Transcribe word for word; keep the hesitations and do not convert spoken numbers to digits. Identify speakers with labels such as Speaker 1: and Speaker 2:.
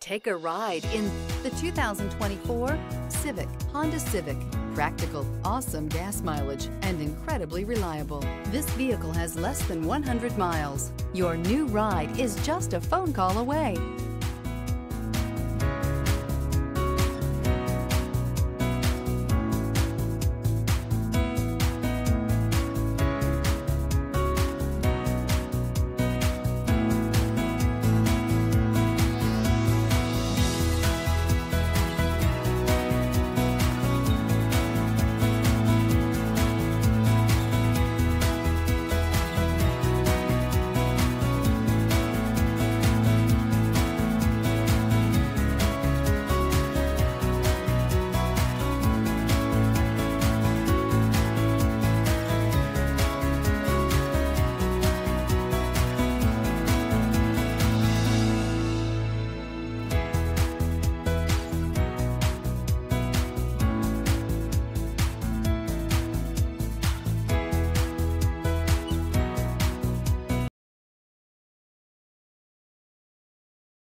Speaker 1: Take a ride in the two thousand twenty-four Civic, Honda Civic. Practical, awesome gas mileage, and incredibly reliable. This vehicle has less than one hundred miles. Your new ride is just a phone call away.